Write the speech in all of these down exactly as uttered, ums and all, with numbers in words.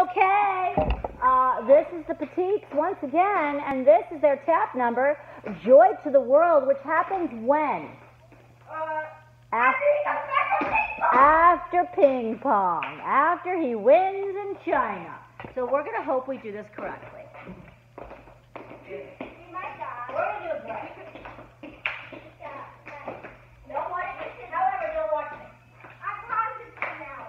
Okay, uh, this is the Petites once again, and this is their tap number, Joy to the World, which happens when? Uh, after, after ping pong, after he wins in China. So we're going to hope we do this correctly. we might die. We're going to do it right. Don't watch me. However, don't watch me. I promise it's for now.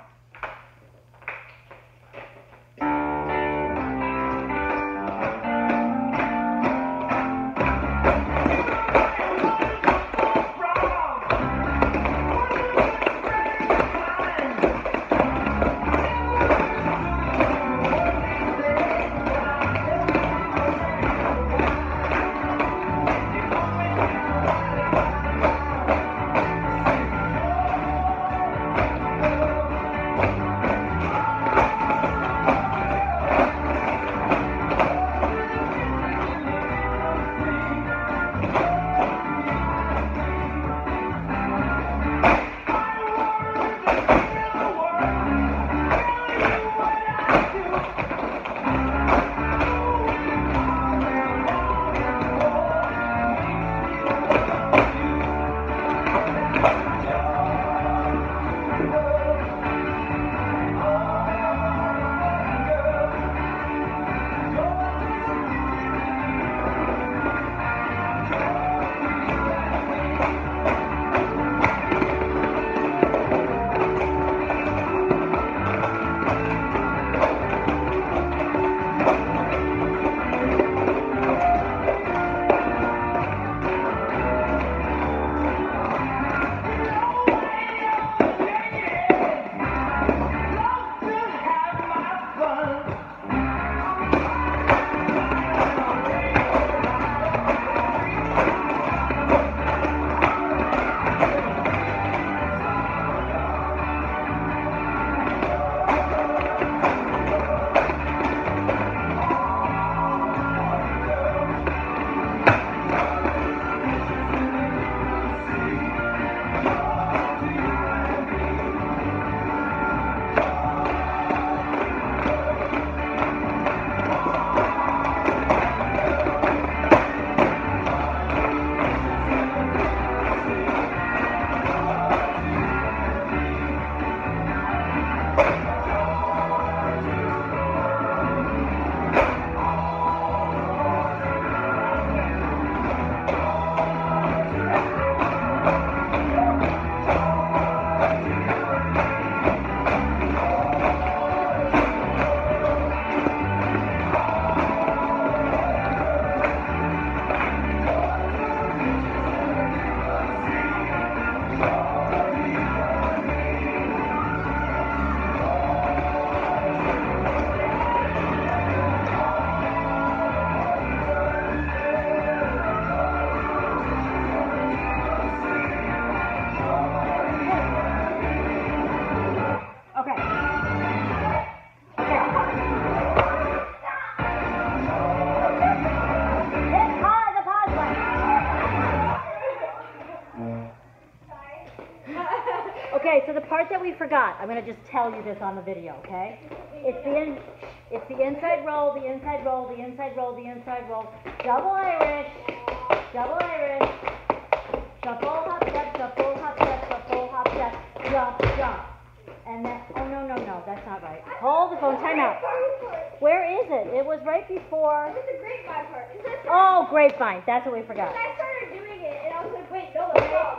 Okay, so the part that we forgot, I'm going to just tell you this on the video, okay? It's the in, it's the inside roll, the inside roll, the inside roll, the inside roll, double Irish, double Irish, shuffle, hop, step, shuffle, hop, step, shuffle, hop, step, jump, jump. And then, oh no, no, no, that's not right. Hold the phone, time out. Where is it? It was right before. It's the grapevine part. Oh, grapevine, that's what we forgot. I started doing it, and I was like, wait, no, it's not.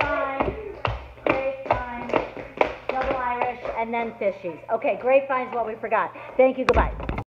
And then fishies. Okay, grapevine's what we forgot. Thank you, goodbye.